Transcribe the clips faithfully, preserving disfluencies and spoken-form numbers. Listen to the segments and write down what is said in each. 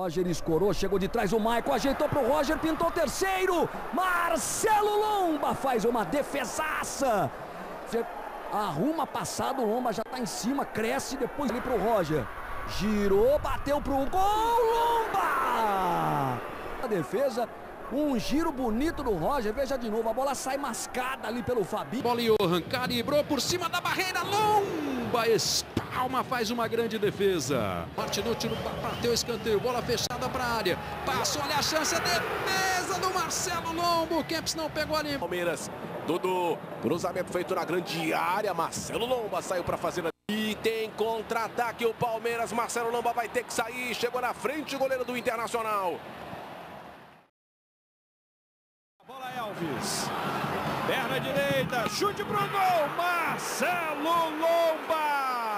Roger escorou, chegou de trás o Maicon, ajeitou pro Roger, pintou o terceiro. Marcelo Lomba faz uma defesaça. Arruma passado, o Lomba já tá em cima, cresce depois ali pro Roger. Girou, bateu pro gol, Lomba! A defesa, um giro bonito do Roger, veja de novo, a bola sai mascada ali pelo Fabinho. Bola Johan, calibrou por cima da barreira, Lomba espalma, faz uma grande defesa. Martinucci bateu escanteio, bola fechada para a área, passou, olha a chance, a defesa do Marcelo Lomba, o Kempis não pegou ali. Palmeiras, Dudu, cruzamento feito na grande área, Marcelo Lomba saiu para fazer a... E tem contra-ataque o Palmeiras, Marcelo Lomba vai ter que sair, chegou na frente o goleiro do Internacional. Bola Elvis, perna direita, chute pro gol, Marcelo Lomba!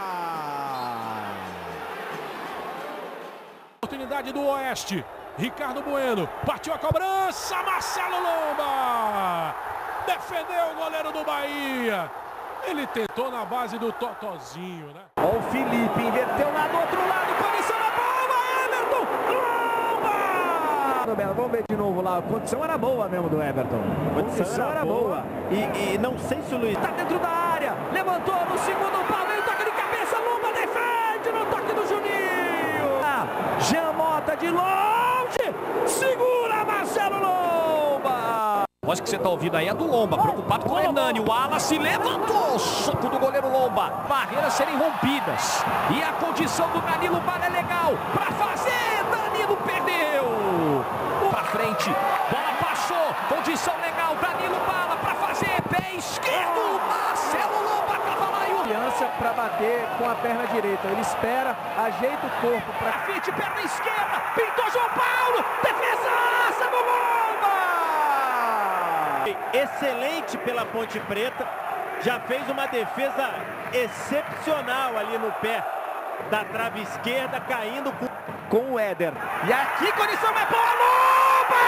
Oportunidade do Oeste, Ricardo Bueno, partiu a cobrança, Marcelo Lomba! Defendeu o goleiro do Bahia. Ele tentou na base do Totozinho, né? Ó o Felipe, inverteu lá do outro lado, condição na bola, Everton, Lomba! Vamos ver de novo lá, a condição era boa mesmo do Everton. A condição era, era boa. boa. E, e não sei se o Luiz... Tá dentro da área, levantou no segundo pau, veio toque de cabeça, Lomba defende no toque do Juninho. Ah, Jean Mota de longe, segura Marcelo Lomba! A voz que você está ouvindo aí é do Lomba, preocupado com o Hernani. O Wallace levantou, soco do goleiro Lomba. Barreiras serem rompidas. E a condição do Danilo Bala é legal para fazer. Danilo perdeu. Para frente, bola passou. Condição legal, Danilo Bala para fazer. Pé esquerdo, Marcelo Lomba estava lá. Aliança para bater com a perna direita. Ele espera, ajeita o corpo para frente, perna esquerda. Pintou João Paulo. Defesaça do Lomba. Excelente pela Ponte Preta, já fez uma defesa excepcional ali no pé da trave esquerda, caindo com, com o Éder. E aqui condição é boa, Lomba!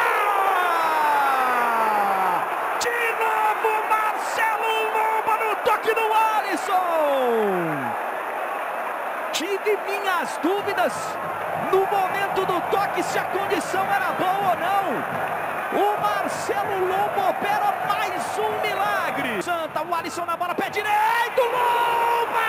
De novo Marcelo Lomba no toque do Alisson! Tive minhas dúvidas no momento do toque se a condição era boa ou não. O Marcelo Lomba opera mais um milagre. Santa, o Alisson na bola, pé direito, Lomba!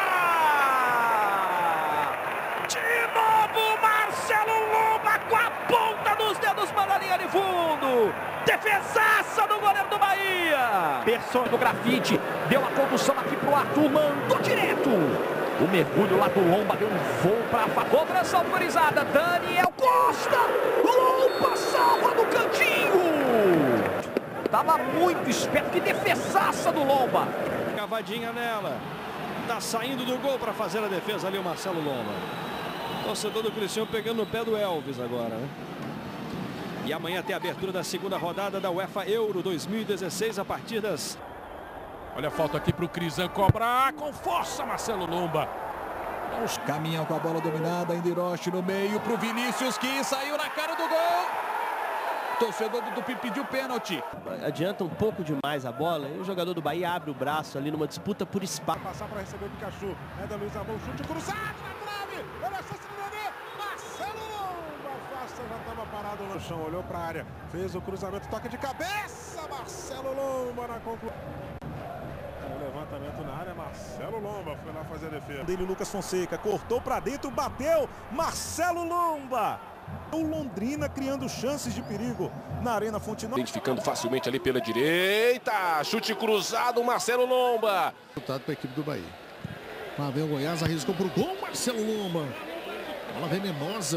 De novo, Marcelo Lomba com a ponta dos dedos para a linha de fundo. Defesaça do goleiro do Bahia. Persona do grafite, deu a condução aqui pro Arthur, mandou direto. O mergulho lá do Lomba deu um voo para a cobrança autorizada. Daniel Costa, Lomba salva no cantinho. Tava muito esperto, que defesaça do Lomba. Cavadinha nela. Tá saindo do gol para fazer a defesa ali o Marcelo Lomba. Torcedor do Cristiano pegando no pé do Elvis agora, né? E amanhã tem a abertura da segunda rodada da UEFA Euro dois mil e dezesseis a partir das... Olha a falta aqui para o Crisan cobrar com força, Marcelo Lomba. Vamos caminhar com a bola dominada, Indiroche no meio para o Vinícius, que saiu na cara do gol. Torcedor do Tupi pediu pênalti. Adianta um pouco demais a bola e o jogador do Bahia abre o braço ali numa disputa por espaço. Passar para receber o Pikachu. É da Luiz Abel, chute cruzado na trave. Olha a chance de Nenê. Marcelo Lomba afasta, já estava parado no chão, olhou para a área. Fez o cruzamento, toque de cabeça. Marcelo Lomba na conclusão. Levantamento na área, Marcelo Lomba foi lá fazer a defesa. Dele Lucas Fonseca, cortou para dentro, bateu, Marcelo Lomba. O Londrina criando chances de perigo na Arena Fonte Nova. Identificando facilmente ali pela direita, chute cruzado, Marcelo Lomba. Resultado para a equipe do Bahia. Lá vem o Goiás, arriscou para o gol, Marcelo Lomba. Bola venenosa.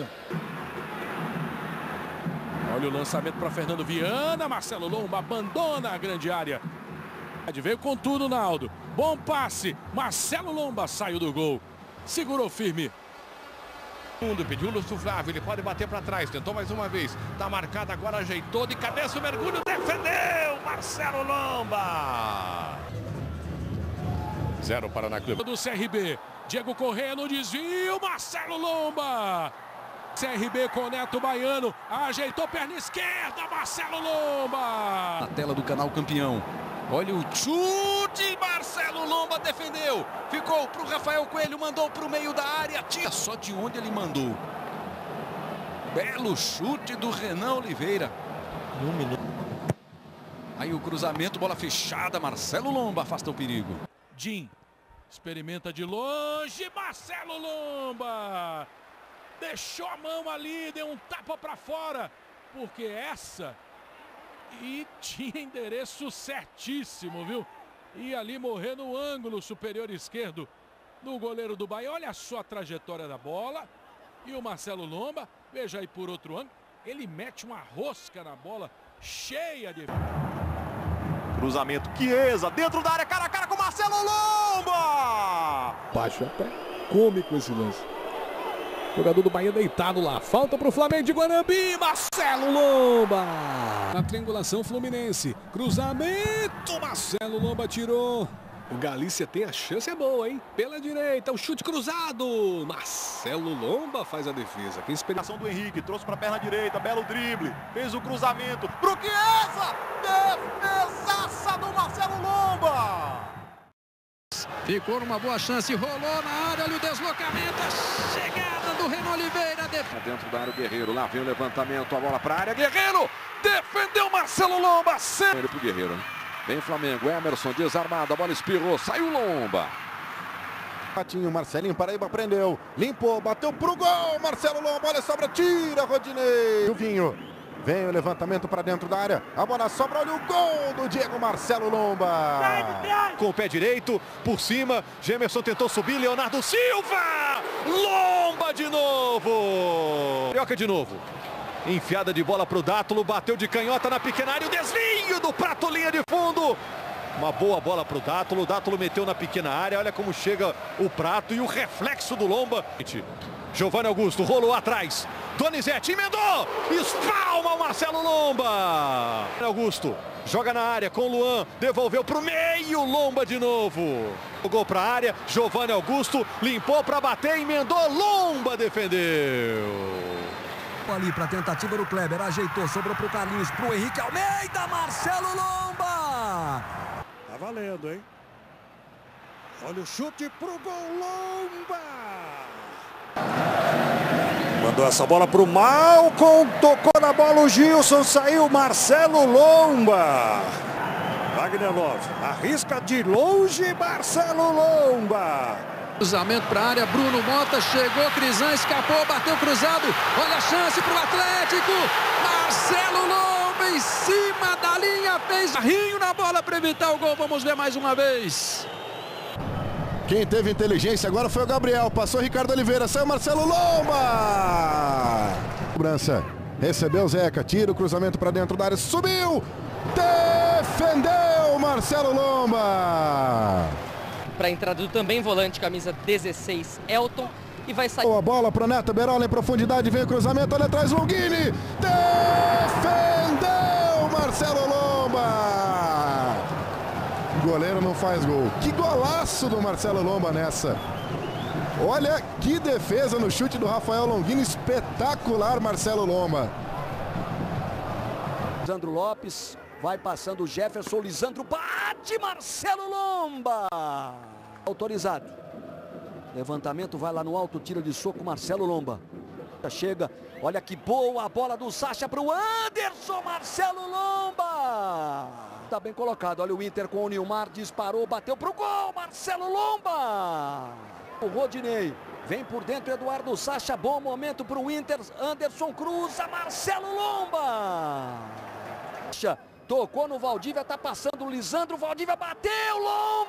Olha o lançamento para Fernando Viana, Marcelo Lomba abandona a grande área. Veio com tudo, Naldo. Bom passe. Marcelo Lomba saiu do gol. Segurou firme. Pediu o Lúcio Flávio. Ele pode bater para trás. Tentou mais uma vez. Tá marcado agora. Ajeitou de cabeça o mergulho. Defendeu. Marcelo Lomba. Zero Paraná Clube. Do C R B. Diego Corrêa no desvio. Marcelo Lomba. C R B com Neto Baiano. Ajeitou perna esquerda. Marcelo Lomba. Na tela do canal Campeão. Olha o chute, Marcelo Lomba defendeu, ficou para o Rafael Coelho, mandou para o meio da área, tira só de onde ele mandou. Belo chute do Renan Oliveira. Um minuto. Aí o cruzamento, bola fechada. Marcelo Lomba afasta o perigo. Jim experimenta de longe. Marcelo Lomba deixou a mão ali, deu um tapa para fora, porque essa e tinha endereço certíssimo, viu? E ali morrer no ângulo superior esquerdo do goleiro do Bahia. Olha só a trajetória da bola. E o Marcelo Lomba, veja aí por outro ângulo, ele mete uma rosca na bola cheia de... Cruzamento, Chiesa, dentro da área, cara a cara com Marcelo Lomba! Baixo até cômico esse lance. Jogador do Bahia deitado lá. Falta para o Flamengo de Guanambi. Marcelo Lomba. Na triangulação fluminense. Cruzamento. Marcelo Lomba tirou. O Galícia tem a chance, é boa, hein? Pela direita, o chute cruzado. Marcelo Lomba faz a defesa. Que inspiração do Henrique, trouxe para a perna direita, belo drible. Fez o cruzamento pro Chiesa. Defesaça do Marcelo Lomba. Ficou numa boa chance, rolou na área, olha o deslocamento, a chegada do Renan Oliveira. Def... Dentro da área o Guerreiro, lá vem o levantamento, a bola para a área, Guerreiro, defendeu Marcelo Lomba. Sem... Ele pro Guerreiro, hein? Vem Flamengo, Emerson desarmado, a bola espirrou, saiu Lomba. Patinho, Marcelinho Paraíba prendeu, limpou, bateu pro gol, Marcelo Lomba, olha, sobra, tira, Rodinei. O Vinho. Vem o levantamento para dentro da área. A bola sobra, olha o gol do Diego Marcelo Lomba. Com o pé direito, por cima. Gemerson tentou subir, Leonardo Silva. Lomba de novo. Carioca de novo. Enfiada de bola para o Dátulo, bateu de canhota na pequena área. O desvio do Prato, linha de fundo. Uma boa bola para o Dátulo. O Dátulo meteu na pequena área. Olha como chega o Prato e o reflexo do Lomba. Giovanni Augusto rolou atrás. Donizete emendou. Espalma o Marcelo Lomba. Augusto joga na área com o Luan. Devolveu para o meio. Lomba de novo. Jogou para a área. Giovanni Augusto limpou para bater. Emendou. Lomba defendeu. Ali para tentativa do Kleber. Ajeitou. Sobrou para o Carlinhos. Para o Henrique Almeida. Marcelo Lomba. Tá valendo, hein? Olha o chute pro gol. Lomba. Mandou essa bola pro Malcom, tocou na bola o Gilson, saiu Marcelo Lomba. Wagner Love, arrisca de longe Marcelo Lomba. Cruzamento para a área, Bruno Mota chegou, Crisan escapou, bateu cruzado, olha a chance para o Atlético. Marcelo Lomba em cima da linha, fez rinho na bola para evitar o gol, vamos ver mais uma vez. Quem teve inteligência agora foi o Gabriel. Passou Ricardo Oliveira. Saiu Marcelo Lomba. Cobrança. Recebeu o Zeca. Tira o cruzamento para dentro da área. Subiu. Defendeu Marcelo Lomba. Para a entrada do também volante, camisa dezesseis, Elton. E vai sair. A bola para o Neto Berola em profundidade. Vem o cruzamento. Olha atrás. Longini. Defendeu Marcelo Lomba. O goleiro não faz gol. Que golaço do Marcelo Lomba nessa. Olha que defesa no chute do Rafael Longini. Espetacular, Marcelo Lomba. Lisandro Lopes. Vai passando o Jefferson. Lisandro bate. Marcelo Lomba. Autorizado. Levantamento vai lá no alto. Tira de soco Marcelo Lomba. Chega. Olha que boa a bola do Sacha para o Anderson. Marcelo Lomba. Tá bem colocado, olha o Inter com o Nilmar, disparou, bateu pro gol, Marcelo Lomba. O Rodinei, vem por dentro Eduardo Sacha, bom momento pro Inter, Anderson cruza, Marcelo Lomba. Tocou no Valdívia, tá passando o Lisandro, Valdívia bateu,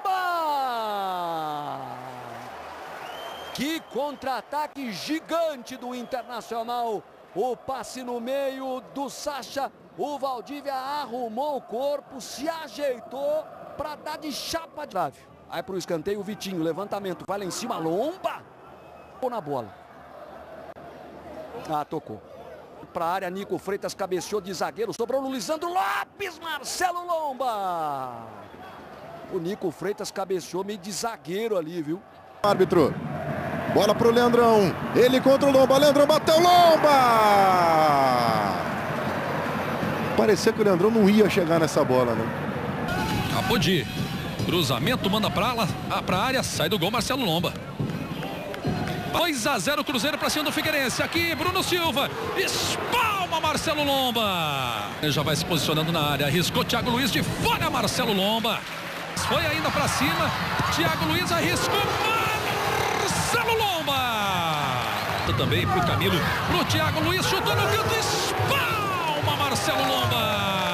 Lomba. Que contra-ataque gigante do Internacional, o passe no meio do Sacha. O Valdívia arrumou o corpo, se ajeitou para dar de chapa de trave. Aí para o escanteio, o Vitinho, levantamento, vai lá em cima, Lomba. Tocou na bola. Ah, tocou. Para a área, Nico Freitas cabeceou de zagueiro, sobrou no Lisandro Lopes, Marcelo Lomba. O Nico Freitas cabeceou meio de zagueiro ali, viu? Árbitro. Bola para o Leandrão. Ele contra o Lomba, Leandrão bateu, Lomba. Parecia que o Leandrão não ia chegar nessa bola, né? Acabou de cruzamento, manda pra lá, pra área, sai do gol Marcelo Lomba. dois a zero Cruzeiro para cima do Figueirense. Aqui Bruno Silva. Espalma Marcelo Lomba. Ele já vai se posicionando na área. Arriscou Thiago Luiz de fora. Marcelo Lomba. Foi ainda para cima. Thiago Luiz arriscou. Marcelo Lomba. Também para o Camilo. Para o Thiago Luiz. Chutou no canto. Espalma Marcelo Lomba.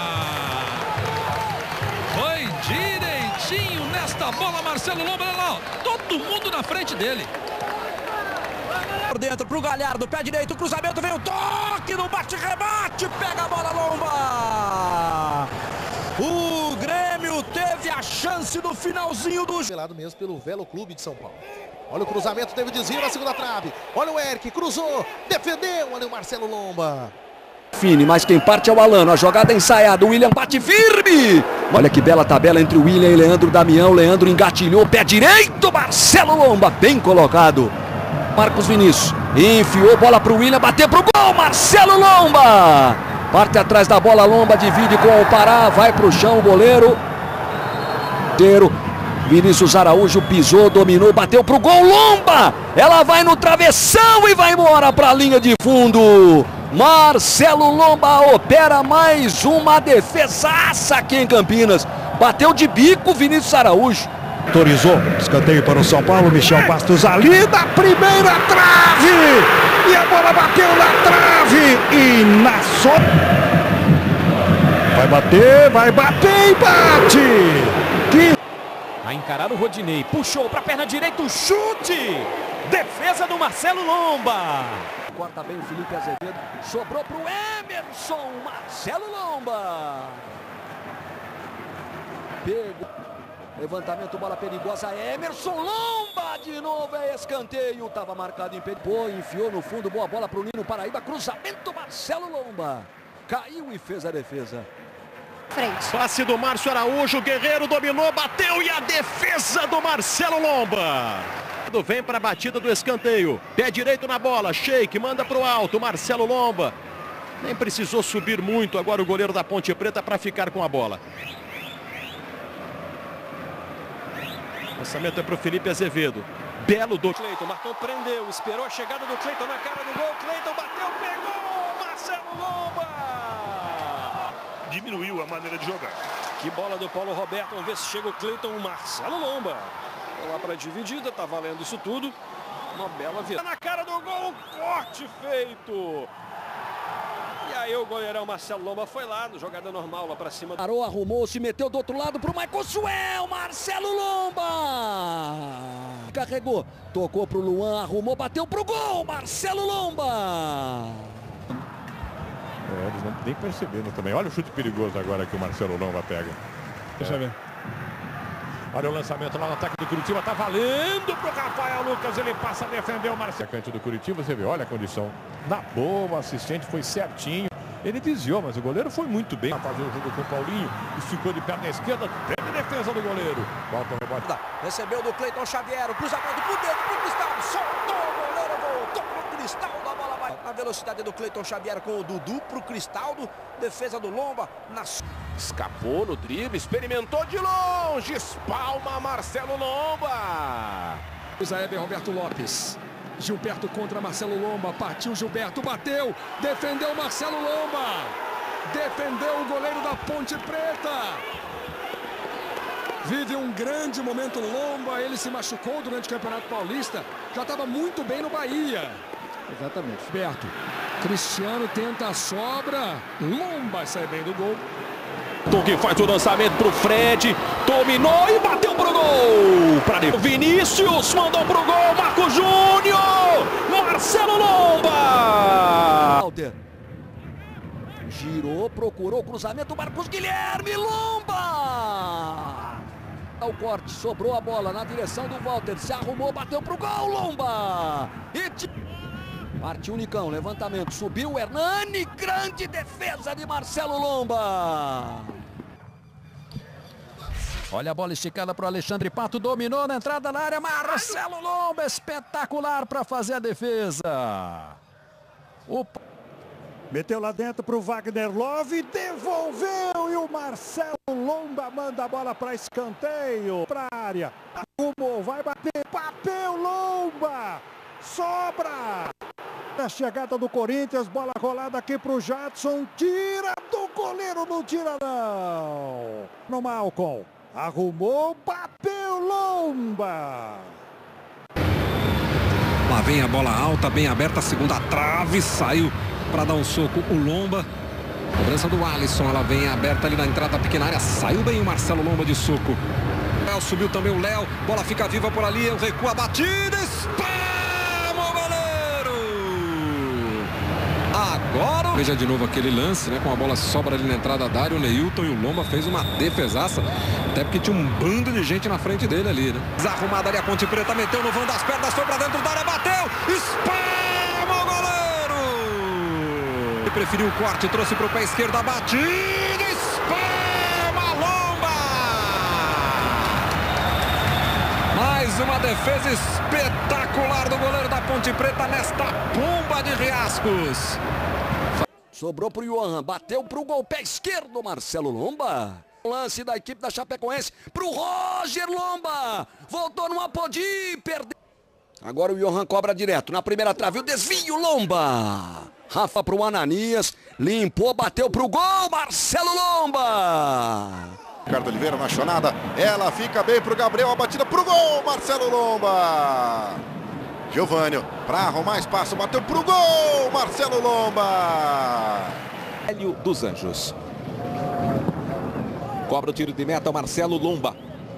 Foi direitinho nesta bola. Marcelo Lomba. Lá, todo mundo na frente dele. Por dentro pro Galhardo, pé direito, cruzamento, vem o toque no bate-rebate, pega a bola, Lomba! O Grêmio teve a chance no finalzinho do jogo. Lado mesmo pelo Velo Clube de São Paulo. Olha o cruzamento, teve desvio na segunda trave. Olha o Eric, cruzou, defendeu, olha o Marcelo Lomba. Fini, mas quem parte é o Alano, a jogada ensaiada, o William bate firme. Olha que bela tabela entre o William e Leandro Damião. Leandro engatilhou, pé direito, Marcelo Lomba, bem colocado. Marcos Vinícius, enfiou bola para o William, bateu para o gol, Marcelo Lomba. Parte atrás da bola, Lomba divide com o Pará, vai para o chão o goleiro. Vinícius Araújo pisou, dominou, bateu para o gol, Lomba. Ela vai no travessão e vai embora para a linha de fundo. Marcelo Lomba opera mais uma defesaça aqui em Campinas. Bateu de bico Vinícius Araújo. Autorizou, escanteio para o São Paulo, Michel Bastos ali na primeira trave, e a bola bateu na trave, e na so... vai bater, vai bater e bate! Que... A encarar o Rodinei, puxou para a perna direita, o chute! Defesa do Marcelo Lomba! Corta bem o Felipe Azevedo, sobrou para o Emerson, Marcelo Lomba! Pegou. Levantamento, bola perigosa, Emerson Lomba, de novo é escanteio, estava marcado em pé, pô, enfiou no fundo, boa bola para o Nino Paraíba, cruzamento, Marcelo Lomba, caiu e fez a defesa. Frente. Passe do Márcio Araújo, Guerreiro dominou, bateu e a defesa do Marcelo Lomba. Vem para a batida do escanteio, pé direito na bola, Sheik manda para o alto, Marcelo Lomba, nem precisou subir muito agora o goleiro da Ponte Preta para ficar com a bola. Lançamento é para o Felipe Azevedo. Belo do Cleiton. Marcão prendeu, esperou a chegada do Cleiton na cara do gol. Cleiton bateu, pegou! Marcelo Lomba! diminuiu a maneira de jogar. Que bola do Paulo Roberto. Vamos ver se chega o Cleiton. Marcelo Lomba. Lá para a dividida. Tá valendo isso tudo. Uma bela virada. Na cara do gol. Corte feito. E aí o goleirão Marcelo Lomba foi lá, no jogada normal, lá pra cima. Parou, arrumou, se meteu do outro lado pro Michael Suel, Marcelo Lomba! Carregou, tocou pro Luan, arrumou, bateu pro gol, Marcelo Lomba! É, eles não nem perceberam também. Olha o chute perigoso agora que o Marcelo Lomba pega. Deixa eu ver. Olha o lançamento lá no ataque do Curitiba, tá valendo pro Rafael Lucas, ele passa a defender o Marcelo. Atacante do Curitiba, você vê, olha a condição na boa, o assistente foi certinho, ele desviou, mas o goleiro foi muito bem. Fazer o jogo com o Paulinho, esticou de perna esquerda, teve defesa do goleiro. Volta o rebote. Recebeu do Cleiton Xavier, o cruzamento por dentro, pro Cristaldo, soltou o goleiro, voltou pro Cristaldo, a bola vai na velocidade do Cleiton Xavier com o Dudu pro Cristaldo, defesa do Lomba, na... Escapou no drible, experimentou de longe, espalma Marcelo Lomba. Isaebe Roberto Lopes. Gilberto contra Marcelo Lomba, partiu Gilberto, bateu, defendeu Marcelo Lomba, defendeu o goleiro da Ponte Preta. Vive um grande momento Lomba, ele se machucou durante o Campeonato Paulista, já estava muito bem no Bahia. Exatamente. Gilberto, Cristiano tenta a sobra, Lomba sai bem do gol. Que faz o lançamento pro Fred, dominou e bateu pro gol. Pra Vinícius mandou pro gol, Marco Júnior, Marcelo Lomba. Girou, procurou o cruzamento, Marcos Guilherme, Lomba. O corte, sobrou a bola na direção do Walter, se arrumou, bateu pro gol, Lomba. E partiu o Nicão, levantamento, subiu o Hernani, grande defesa de Marcelo Lomba. Olha a bola esticada para o Alexandre Pato, dominou na entrada da área, Marcelo Lomba, espetacular para fazer a defesa. Opa. Meteu lá dentro para o Wagner Love, devolveu e o Marcelo Lomba manda a bola para escanteio, para a área. Arrumou, vai bater, bateu Lomba. Sobra! A chegada do Corinthians, bola rolada aqui pro Jadson, tira do goleiro, não tira não. No Malcom, arrumou, bateu Lomba. Lá vem a bola alta, bem aberta, segunda trave, saiu para dar um soco o Lomba. Cobrança do Alisson, ela vem aberta ali na entrada da pequena área, saiu bem o Marcelo Lomba de soco. Léo subiu também o Léo, bola fica viva por ali, recua a batida, espalma o goleiro! Agora, veja de novo aquele lance, né, com a bola sobra ali na entrada da área, o Neilton e o Lomba fez uma defesaça, até porque tinha um bando de gente na frente dele ali, né? Desarrumada ali a Ponte Preta, meteu no vão das pernas, foi pra dentro da área, bateu, espalma o goleiro! Ele preferiu o corte, trouxe pro pé esquerdo a batida, espalma Lomba! Mais uma defesa espetacular do goleiro da Ponte Preta nesta bomba de Riascos. Sobrou pro Johan, bateu pro gol, pé esquerdo, Marcelo Lomba. Lance da equipe da Chapecoense pro Roger Lomba. Voltou numa pode perder. Agora o Johan cobra direto na primeira trave, o desvio Lomba. Rafa pro Ananias, limpou, bateu pro gol, Marcelo Lomba. Ricardo Oliveira na chonada, ela fica bem pro Gabriel, a batida pro gol, Marcelo Lomba. Giovânio, para arrumar espaço, bateu pro gol, Marcelo Lomba. Hélio dos Anjos. Cobra o tiro de meta, Marcelo Lomba.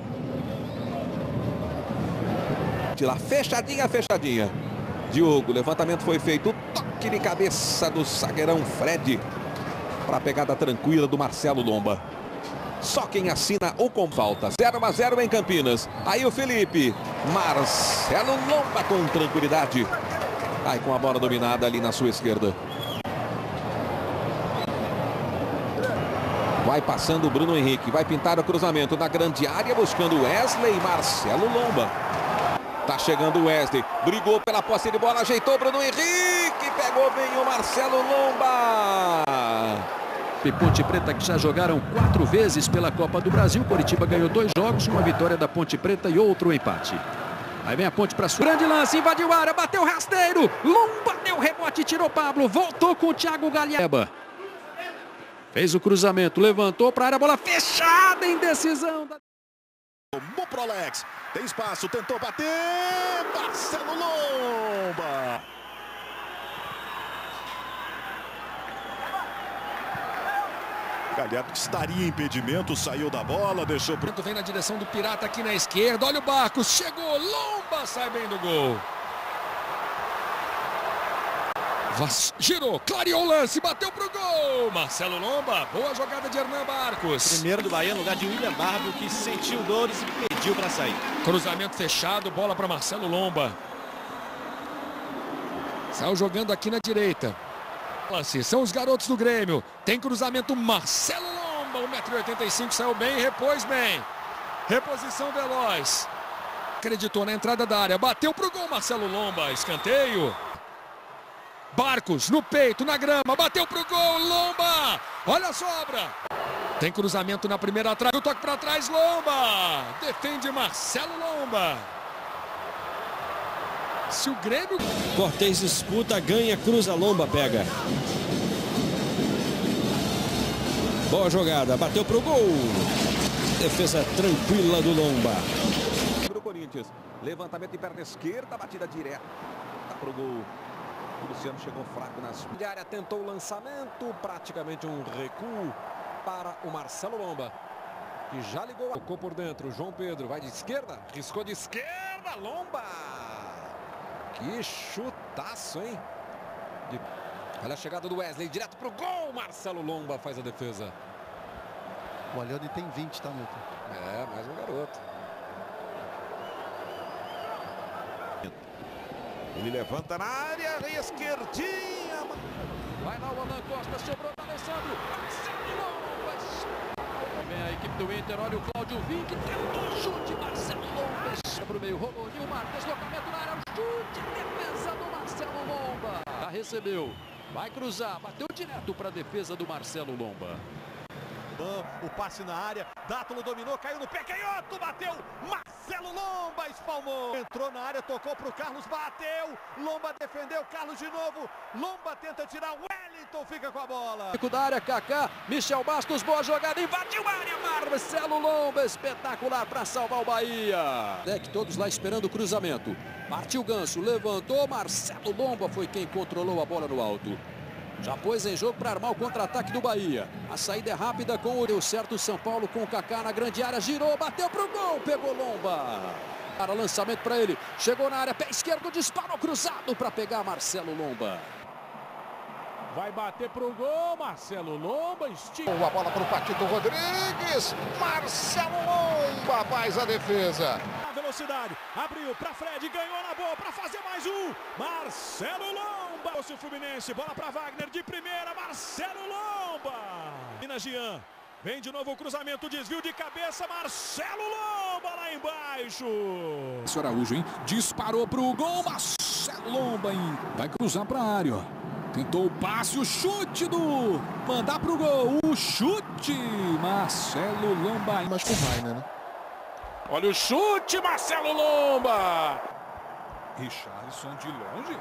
Tira fechadinha, fechadinha. Diogo, levantamento foi feito, toque de cabeça do zagueirão Fred. Para a pegada tranquila do Marcelo Lomba. Só quem assina ou com falta. zero a zero em Campinas. Aí o Felipe. Marcelo Lomba com tranquilidade. Aí com a bola dominada ali na sua esquerda. Vai passando o Bruno Henrique. Vai pintar o cruzamento na grande área. Buscando Wesley e Marcelo Lomba. Tá chegando o Wesley. Brigou pela posse de bola. Ajeitou Bruno Henrique. Pegou bem o Marcelo Lomba. E Ponte Preta, que já jogaram quatro vezes pela Copa do Brasil. Coritiba ganhou dois jogos, uma vitória da Ponte Preta e outro empate. Aí vem a Ponte para sua. Grande lance, invadiu a área, bateu rasteiro. Lomba deu rebote, tirou Pablo. Voltou com o Thiago Galhardo. Fez o cruzamento, levantou para a área, bola fechada em decisão. Tomou pro Alex, tem espaço, tentou bater. Marcelo Lomba. Galhardo que estaria em impedimento, saiu da bola, deixou pro... Vem na direção do Pirata aqui na esquerda, olha o Barcos, chegou, Lomba sai bem do gol. Vas... Girou, clareou o lance, bateu pro gol. Marcelo Lomba, boa jogada de Hernan Barcos. Primeiro do Bahia no lugar de William Barbio, que sentiu dores e pediu para sair. Cruzamento fechado, bola para Marcelo Lomba. Saiu jogando aqui na direita. São os garotos do Grêmio. Tem cruzamento, Marcelo Lomba, um metro e oitenta e cinco, saiu bem, repôs bem. Reposição veloz. Acreditou na entrada da área, bateu pro gol, Marcelo Lomba, escanteio. Barcos no peito, na grama, bateu pro gol, Lomba. Olha a sobra. Tem cruzamento na primeira trave, o toque para trás, Lomba. Defende Marcelo Lomba. Se o Grêmio... Cortez disputa, ganha, cruza, Lomba pega. Boa jogada, bateu pro gol. Defesa tranquila do Lomba. Pro Corinthians, levantamento de perna esquerda, batida direta pro gol. O Luciano chegou fraco na área, tentou o lançamento, praticamente um recuo para o Marcelo Lomba, que já ligou, tocou por dentro. João Pedro vai de esquerda, riscou de esquerda, Lomba. Que chutaço, hein? De... Olha a chegada do Wesley, direto pro gol. Marcelo Lomba faz a defesa. O Alione tem vinte, tá, Milton? É, mais um garoto. Ele levanta na área, esquerdinha. Vai lá o Alan Costa, sobrou para Alessandro. Marcelo Lomba. Vem a equipe do Inter, olha o Cláudio Vinck, tentou o chute, Marcelo Lomba. Pro meio, rolou, Nilmar, deslocamento na área, o chute, defesa do Marcelo Lomba. Já recebeu, vai cruzar, bateu direto para a defesa do Marcelo Lomba. Darlan, o passe na área, Dátulo dominou, caiu no pé, canhoto, bateu, Marcelo Lomba espalmou, entrou na área, tocou pro Carlos, bateu, Lomba defendeu, Carlos de novo, Lomba tenta tirar, Wellington fica com a bola. Fico da área, Kaká, Michel Bastos, boa jogada, invadiu a área, Marcelo Lomba, espetacular para salvar o Bahia. É que todos lá esperando o cruzamento, partiu Ganso, levantou, Marcelo Lomba foi quem controlou a bola no alto. Já pôs em jogo para armar o contra-ataque do Bahia. A saída é rápida com o deu certo o São Paulo com o Kaká na grande área. Girou, bateu pro gol, pegou Lomba. Para lançamento para ele. Chegou na área, pé esquerdo, disparou cruzado para pegar Marcelo Lomba. Vai bater pro gol, Marcelo Lomba, estica. A bola para o Patito Rodrigues. Marcelo Lomba faz a defesa. A velocidade, abriu para Fred, ganhou na boa para fazer mais um. Marcelo Lomba. O Fluminense, bola para Wagner de primeira, Marcelo Lomba. Minas Jean, vem de novo o cruzamento, desvio de cabeça, Marcelo Lomba lá embaixo. Esse Araújo, hein? Disparou pro gol, Marcelo Lomba, hein? Vai cruzar pra área, ó. Tentou o passe, o chute do... Mandar pro gol, o chute, Marcelo Lomba. Mas com Rainer, né? Olha o chute, Marcelo Lomba. Richarlison de longe.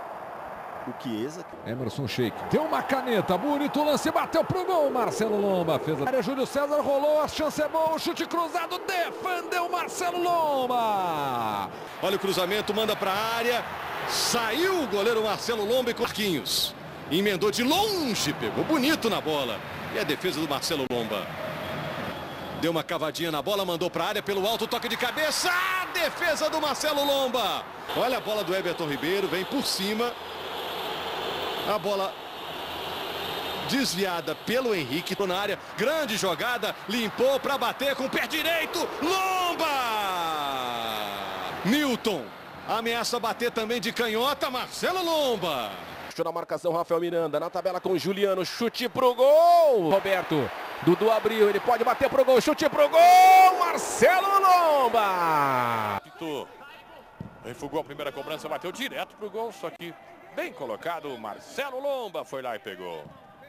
O Chiesa. Emerson Sheik deu uma caneta, bonito lance, bateu pro gol, Marcelo Lomba fez a área, Júlio César rolou, a chance é boa, o chute cruzado, defendeu Marcelo Lomba. Olha o cruzamento, manda pra área, saiu o goleiro Marcelo Lomba e Marquinhos. Emendou de longe, pegou bonito na bola. E a defesa do Marcelo Lomba. Deu uma cavadinha na bola, mandou pra área pelo alto, toque de cabeça, a defesa do Marcelo Lomba. Olha a bola do Everton Ribeiro, vem por cima. A bola desviada pelo Henrique, na área, grande jogada, limpou para bater com o pé direito, Lomba! Newton, ameaça bater também de canhota, Marcelo Lomba. Na marcação, Rafael Miranda, na tabela com Juliano, chute pro gol, Roberto, Dudu abriu, ele pode bater pro gol, chute pro gol, Marcelo Lomba! Refugou a primeira cobrança, bateu direto pro gol, só que bem colocado, Marcelo Lomba foi lá e pegou.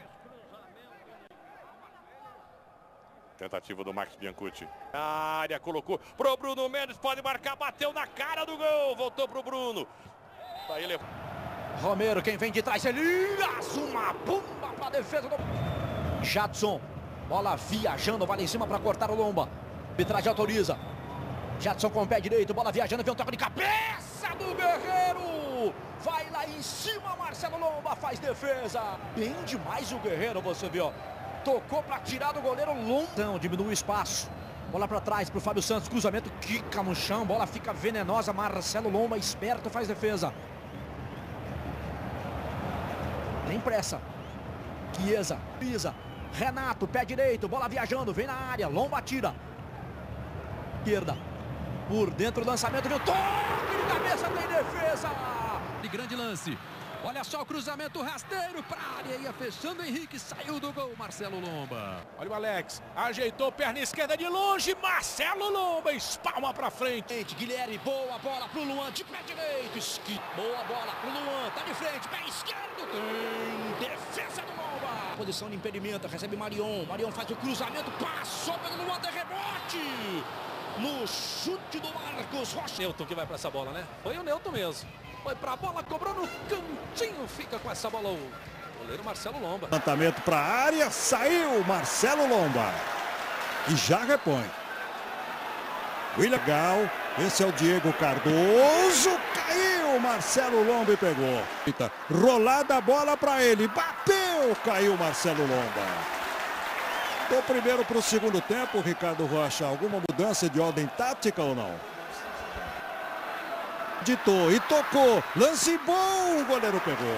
Tentativa do Max Biancucci. A área colocou pro Bruno Mendes, pode marcar, bateu na cara do gol, voltou pro Bruno. Daí ele... Romero, quem vem de trás, Elias, uma bomba para a defesa do... Jadson, bola viajando, vai lá em cima para cortar o Lomba. Arbitragem autoriza. Jadson com o pé direito, bola viajando, vem um toque de cabeça do Guerreiro. Vai lá em cima, Marcelo Lomba faz defesa. Bem demais o Guerreiro, você viu. Tocou para tirar do goleiro Lomba. Diminui o espaço. Bola para trás para o Fábio Santos. Cruzamento, quica no chão. Bola fica venenosa. Marcelo Lomba, esperto, faz defesa. Tem pressa. Chiesa, pisa. Renato, pé direito. Bola viajando, vem na área. Lomba tira. Esquerda. Por dentro, lançamento de um toque de cabeça, tem defesa. De grande lance. Olha só o cruzamento rasteiro para a área. Ia fechando, Henrique saiu do gol, Marcelo Lomba. Olha o Alex, ajeitou perna esquerda de longe, Marcelo Lomba espalma para frente. Guilherme, boa bola pro Luan, de pé direito. Esqui, boa bola pro Luan, tá de frente, pé esquerdo. Tem defesa do Lomba. Posição de impedimento, recebe Marion. Marion faz o cruzamento, passou pelo Luan, de rebote. No chute do Marcos Rocha. Newton que vai para essa bola, né? Foi o Newton mesmo. Foi para a bola, cobrou no cantinho, fica com essa bola o goleiro Marcelo Lomba. Levantamento para a área, saiu Marcelo Lomba. E já repõe. William Gal, esse é o Diego Cardoso, caiu Marcelo Lomba e pegou. Rolada a bola para ele, bateu, caiu Marcelo Lomba. Do primeiro para o segundo tempo, Ricardo Rocha, alguma mudança de ordem tática ou não? Ditou e tocou, lance bom, o goleiro pegou.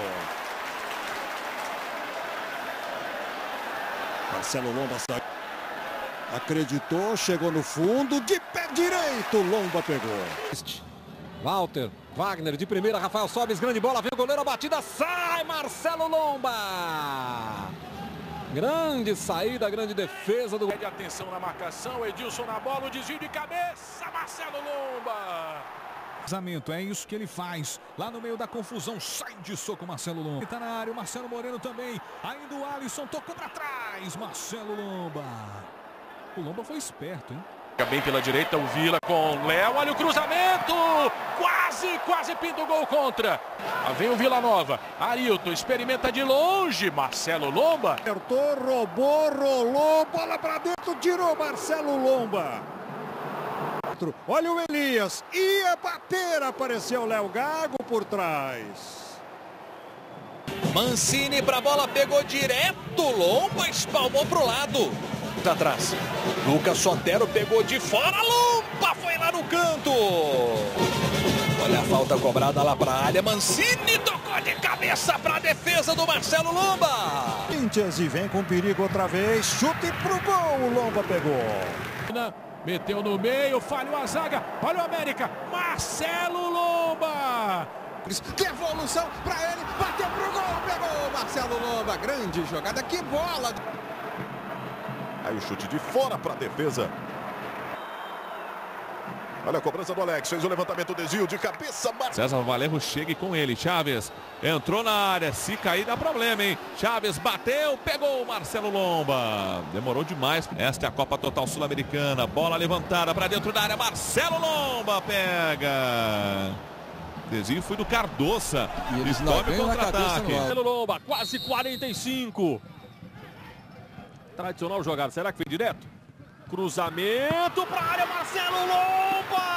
Marcelo Lomba saiu. Acreditou, chegou no fundo, de pé direito, Lomba pegou. Walter, Wagner de primeira, Rafael Sobes, grande bola, vem o goleiro, a batida, sai Marcelo Lomba. Grande saída, grande defesa do... Pede atenção na marcação, Edilson na bola, o desvio de cabeça, Marcelo Lomba. É isso que ele faz. Lá no meio da confusão, sai de soco Marcelo Lomba. Está na área, o Marcelo Moreno também. Ainda o Alisson tocou para trás. Marcelo Lomba. O Lomba foi esperto, hein? Fica bem pela direita, o Vila com o Léo. Olha o cruzamento. Quase, quase pinta o gol contra. Lá vem o Vila Nova. Arilton experimenta de longe. Marcelo Lomba. Acertou, roubou, rolou. Bola para dentro, tirou Marcelo Lomba. Olha o Elias, ia bater, apareceu o Léo Gago por trás. Mancini para a bola, pegou direto, Lomba espalmou para o lado. Tá atrás, Lucas Sotero pegou de fora, Lomba foi lá no canto. Olha a falta cobrada lá para a área, Mancini tocou de cabeça para a defesa do Marcelo Lomba. Corinthians e vem com perigo outra vez, chute pro gol, o Lomba pegou. Meteu no meio, falhou a zaga. Olha o América. Marcelo Lomba. Que evolução para ele. Bateu pro gol. Pegou Marcelo Lomba. Grande jogada. Que bola. Aí o chute de fora para a defesa. Olha a cobrança do Alex. Fez o levantamento, desvio de cabeça. César Valerro chega com ele. Chaves entrou na área. Se cair dá problema, hein? Chaves bateu, pegou o Marcelo Lomba. Demorou demais. Esta é a Copa Total Sul-Americana. Bola levantada para dentro da área. Marcelo Lomba pega. Desvio foi do Cardoça. E eles não tome o contra-ataque. Marcelo Lomba, quase quarenta e cinco. Tradicional jogada. Será que foi direto? Cruzamento para a área, Marcelo Lomba!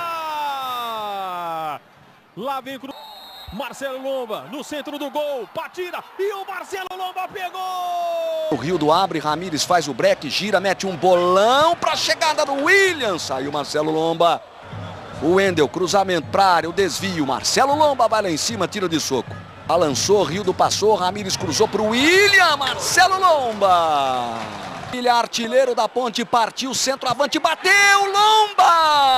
Lá vem o Marcelo Lomba no centro do gol, batida e o Marcelo Lomba pegou! O Rildo abre, Ramires faz o break, gira, mete um bolão para a chegada do William. Saiu Marcelo Lomba. O Wendel, cruzamento para a área, o desvio. Marcelo Lomba vai lá em cima, tira de soco. Balançou, Rildo passou, Ramires cruzou para o William. Marcelo Lomba. William, artilheiro da Ponte, partiu, centroavante, bateu, Lomba!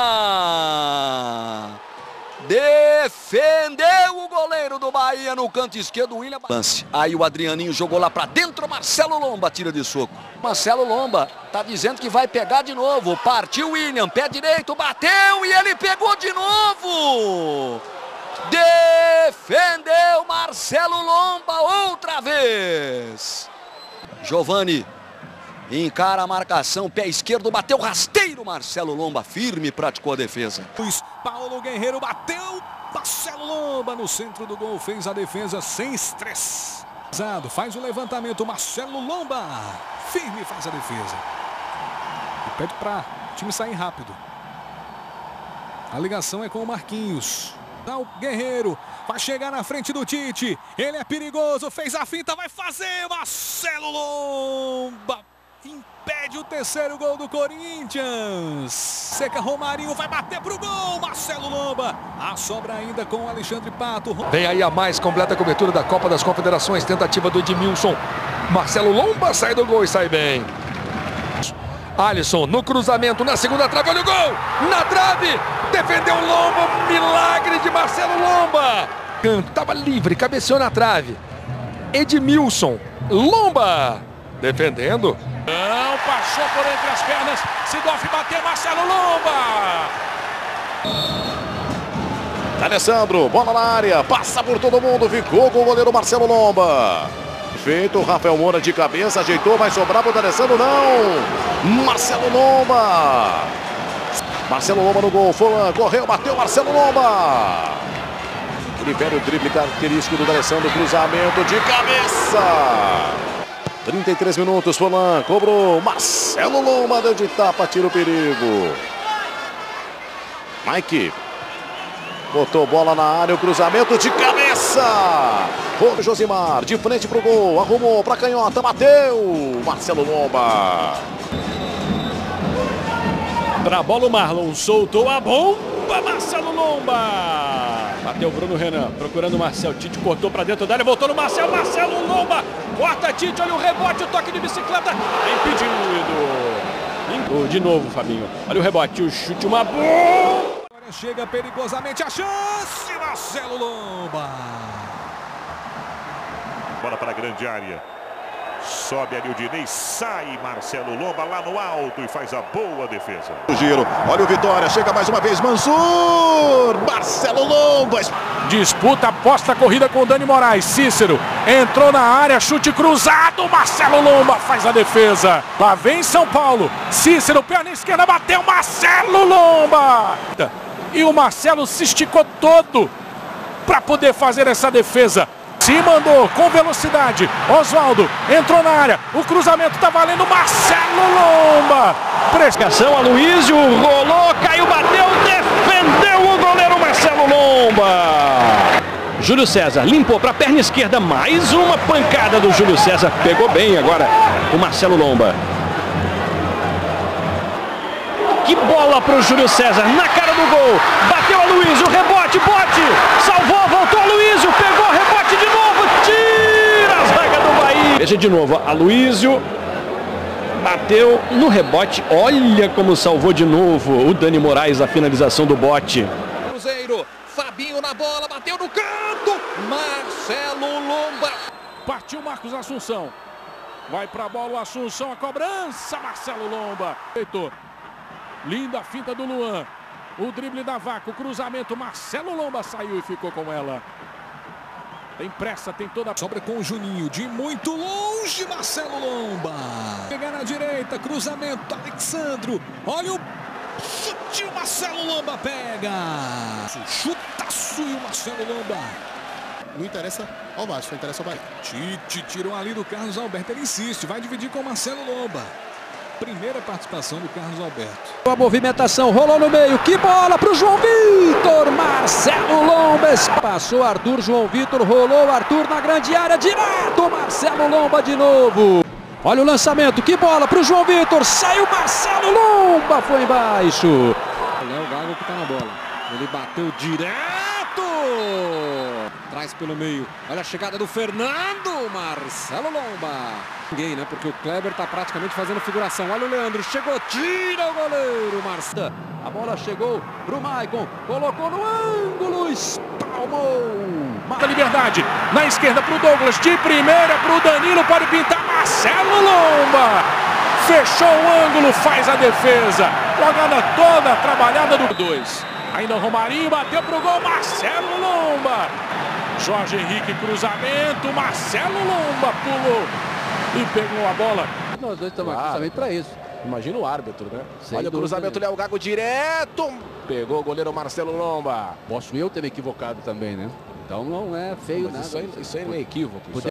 Defendeu o goleiro do Bahia no canto esquerdo, William. Lance. Aí o Adrianinho jogou lá pra dentro, Marcelo Lomba tira de soco. Marcelo Lomba tá dizendo que vai pegar de novo. Partiu William, pé direito, bateu e ele pegou de novo! Defendeu Marcelo Lomba outra vez! Giovani encara a marcação, pé esquerdo, bateu rasteiro, Marcelo Lomba, firme, praticou a defesa. Paulo Guerreiro bateu, Marcelo Lomba no centro do gol, fez a defesa sem estresse. Faz o levantamento, Marcelo Lomba, firme, faz a defesa. E pede para o time sair rápido. A ligação é com o Marquinhos. Dá o Guerreiro, vai chegar na frente do Tite, ele é perigoso, fez a finta, vai fazer, Marcelo Lomba. Impede o terceiro gol do Corinthians. Seca Romarinho, vai bater pro gol. Marcelo Lomba. A sobra ainda com o Alexandre Pato. Vem aí a mais completa cobertura da Copa das Confederações. Tentativa do Edmilson. Marcelo Lomba sai do gol e sai bem. Alisson no cruzamento, na segunda trave, olha o gol. Na trave, defendeu o Lomba. Milagre de Marcelo Lomba. Canto, tava livre, cabeceou na trave. Edmilson, Lomba. Defendendo. Não, passou por entre as pernas. Sidolf bateu, Marcelo Lomba. Alessandro, bola na área, passa por todo mundo, ficou com o goleiro Marcelo Lomba. Feito, Rafael Moura de cabeça, ajeitou, vai sobrar para o Alessandro, não. Marcelo Lomba. Marcelo Lomba no gol, Folan, correu, bateu, Marcelo Lomba. Ele pega o drible característico do Alessandro, cruzamento de cabeça. trinta e três minutos, Folan cobrou, Marcelo Lomba deu de tapa, tira o perigo. Mike botou bola na área, o cruzamento de cabeça. Foi Josimar, de frente pro gol, arrumou pra canhota, bateu, Marcelo Lomba. Pra bola o Marlon, soltou a bomba, Marcelo Lomba. Bateu Bruno Renan, procurando o Marcel, Tite cortou pra dentro da área, voltou no Marcel, Marcelo Lomba. Corta Tite, olha o rebote, o toque de bicicleta, impedido. De novo, Fabinho, olha o rebote, o chute, uma bomba. Chega perigosamente a chance, Marcelo Lomba. Bola para a grande área. Sobe ali o Diniz, sai Marcelo Lomba lá no alto e faz a boa defesa. O giro, olha o Vitória, chega mais uma vez Mansur, Marcelo Lomba. Disputa, aposta a corrida com o Dani Moraes. Cícero entrou na área, chute cruzado, Marcelo Lomba faz a defesa. Lá vem São Paulo, Cícero, perna esquerda, bateu, Marcelo Lomba. E o Marcelo se esticou todo para poder fazer essa defesa. Se mandou com velocidade. Oswaldo entrou na área. O cruzamento tá valendo. Marcelo Lomba. Prestação, Aloísio rolou, caiu, bateu, defendeu o goleiro Marcelo Lomba. Júlio César limpou para a perna esquerda. Mais uma pancada do Júlio César. Pegou bem agora o Marcelo Lomba. Que bola para o Júlio César na cara do gol. Bateu Aloísio, rebote, bote. Salvou, voltou Aloísio, pegou, rebote de novo. Tira a zaga do Bahia. Veja de novo, Aloísio bateu no rebote. Olha como salvou de novo o Dani Moraes a finalização do bote. Cruzeiro, Fabinho na bola, bateu no canto. Marcelo Lomba. Partiu Marcos Assunção. Vai para a bola o Assunção, a cobrança. Marcelo Lomba. Feitou. Linda finta do Luan. O drible da Vaca, o cruzamento. Marcelo Lomba saiu e ficou com ela. Tem pressa, tem toda a... Sobra com o Juninho, de muito longe, Marcelo Lomba. Pegar na direita, cruzamento, Alexandro. Olha o chute, o Marcelo Lomba pega. Chutaço e o Marcelo Lomba. Não interessa ao Vasco, interessa ao Bahia. Tite tirou ali do Carlos Alberto, ele insiste, vai dividir com o Marcelo Lomba. Primeira participação do Carlos Alberto. A movimentação rolou no meio. Que bola para o João Vitor. Marcelo Lomba. Passou Arthur, João Vitor. Rolou Arthur na grande área. Direto. Marcelo Lomba de novo. Olha o lançamento. Que bola para o João Vitor. Saiu Marcelo Lomba. Foi embaixo. É o Gago que está na bola. Ele bateu direto. Traz pelo meio. Olha a chegada do Fernando. Marcelo Lomba. Ninguém, né? Porque o Kleber está praticamente fazendo figuração. Olha o Leandro. Chegou. Tira o goleiro. Marcelo. A bola chegou pro Maicon. Colocou no ângulo. Espalmou. Mata Liberdade. Na esquerda pro Douglas. De primeira pro Danilo. Pode pintar. Marcelo Lomba. Fechou o ângulo. Faz a defesa. Jogada toda trabalhada do dois. Ainda o Romarinho bateu pro gol. Marcelo Lomba. Jorge Henrique, cruzamento. Marcelo Lomba pulou e pegou a bola. Nós dois estamos aqui justamente para isso. Imagina o árbitro, né? Sem Olha o cruzamento, Léo Gago direto. Pegou o goleiro Marcelo Lomba. Posso eu ter me equivocado também, né? Então não é feio, Mas nada. Isso aí, isso aí não é equívoco. Isso